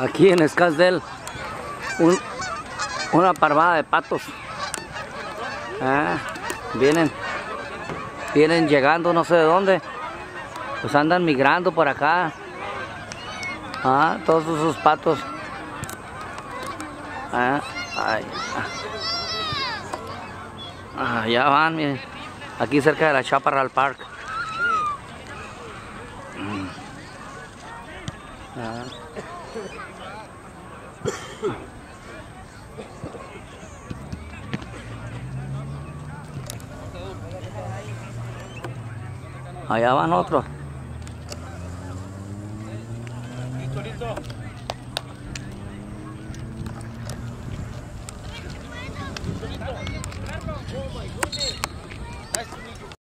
Aquí en Scottsdale, una parvada de patos. Vienen llegando no sé de dónde. Pues andan migrando por acá. Todos esos patos. Ya van, miren. Aquí cerca de la Chaparral Park. Allá van otros. Listo. Oh my God.